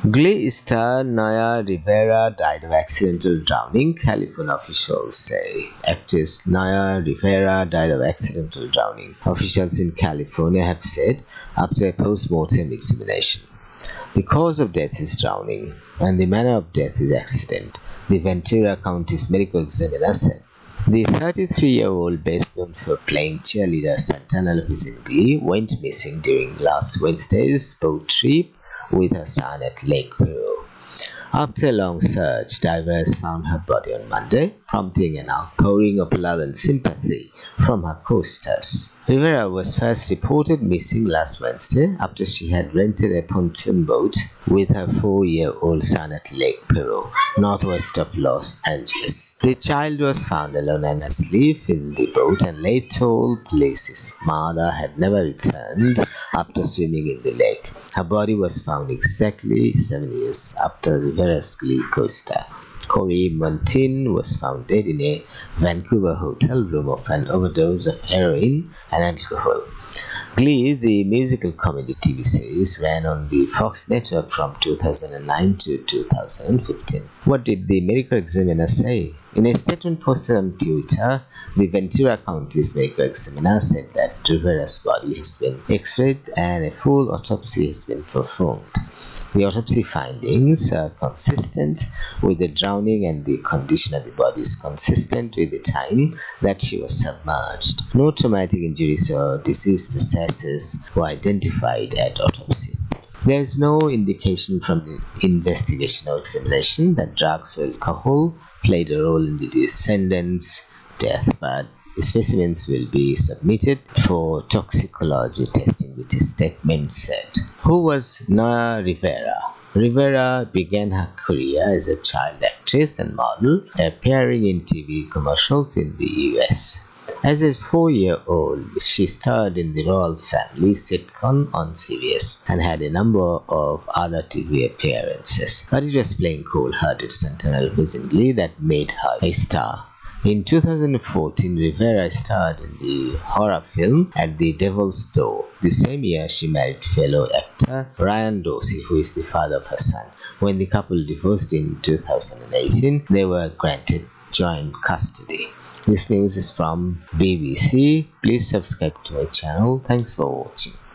Glee star Naya Rivera died of accidental drowning, California officials say. Actress Naya Rivera died of accidental drowning, officials in California have said after a post-mortem examination. The cause of death is drowning, and the manner of death is accident, the Ventura County's medical examiner said. The 33-year-old, best known for playing cheerleader Santana Lopez in Glee, went missing during last Wednesday's boat trip with her son at Lake Peru. After a long search, divers found her body on Monday, prompting an outpouring of love and sympathy from her co-stars. Rivera was first reported missing last Wednesday after she had rented a pontoon boat with her 4-year-old son at Lake Peru, northwest of Los Angeles. The child was found alone and asleep in the boat, and later told police his mother had never returned after swimming in the lake. Her body was found exactly 7 years after Rivera's Glee co-star Corey Monteith was found dead in a Vancouver hotel room of an overdose of heroin and alcohol. Glee, the musical comedy TV series, ran on the Fox network from 2009 to 2015. What did the medical examiner say? In a statement posted on Twitter, the Ventura County's medical examiner said that Rivera's body has been x-rayed and a full autopsy has been performed. The autopsy findings are consistent with the drowning, and the condition of the body is consistent with the time that she was submerged. No traumatic injuries or disease processes were identified at autopsy. There is no indication from the investigation or examination that drugs or alcohol played a role in the descendant's death, but the specimens will be submitted for toxicology testing, which the statement said. Who was Naya Rivera? Rivera began her career as a child actress and model, appearing in TV commercials in the US. As a 4-year-old, she starred in the Royal Family sitcom on CBS and had a number of other TV appearances. But it was playing cold-hearted Santana Lopez in Glee that made her a star. In 2014, Rivera starred in the horror film At the Devil's Door. The same year, she married fellow actor Ryan Dorsey, who is the father of her son. When the couple divorced in 2018, they were granted joint custody. This news is from BBC. Please subscribe to my channel. Thanks for watching.